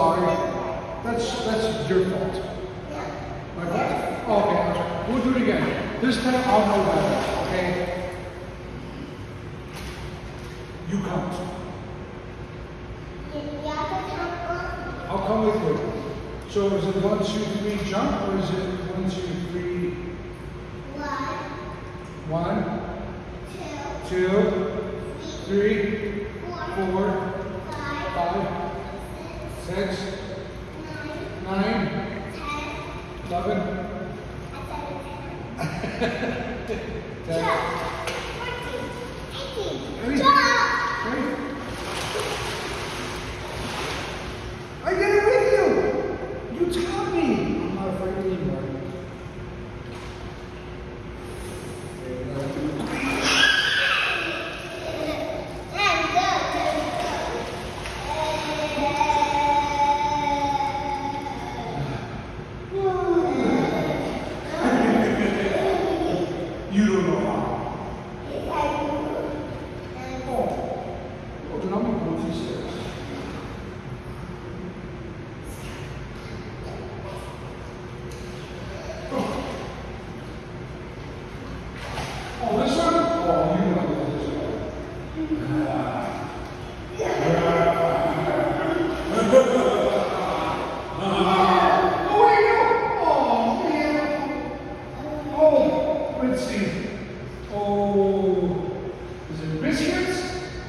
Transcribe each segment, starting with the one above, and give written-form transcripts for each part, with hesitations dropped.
sorry. That's your fault. My fault? Oh, okay, that's right. We'll do it again. This time I'll know better, okay? You count. I'll come with you. So is it 1, 2, 3 jump, or is it 1, 2, 3? 1, 2, 3, 4, 5, 6, 9, 11, 10. I did it with you! You taught me! I'm not afraid anymore. You don't know how. Oh, then I'm going to go these stairs. Oh, this one? Oh, you know this one. Oh, wait, no. Oh, man. Oh, let's see. Oh, is it biscuits?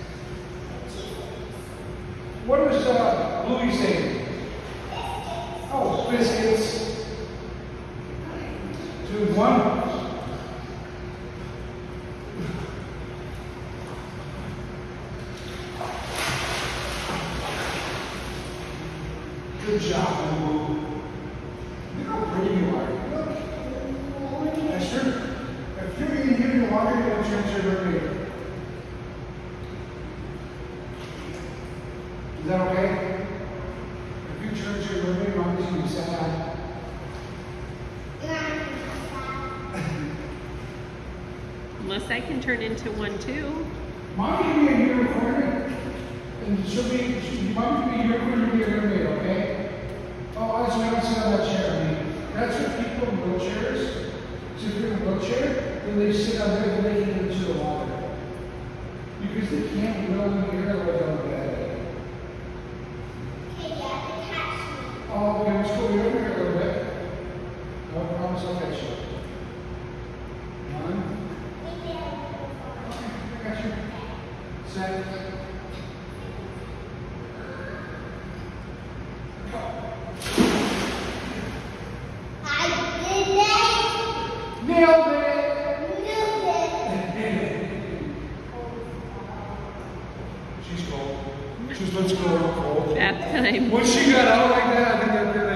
What does Louis say? Oh, biscuits. 2, 1. Good job, Lou. Look how pretty you are. Look. Esther, if you're eating here in the water, you're going to turn to your mermaid. Is that okay? If you turn to your mermaid, Mommy's going to be sad. Unless I can turn into one too. Mommy can be a unicorn. And Mommy can be a unicorn, you'll be a mermaid, okay? Oh, also, we don't sit on that chair. I mean, that's what people in wheelchairs. So if you're in a wheelchair, then they sit on there and they get into the water. Because they can't will in the air like on the bed. Oh, okay, let's go over here a little bit. No promise, I'll catch you. 1. Okay, I got you. Set. Nailed it! She's cold. She's let's go cold. Bath time. When she got out like that, I think that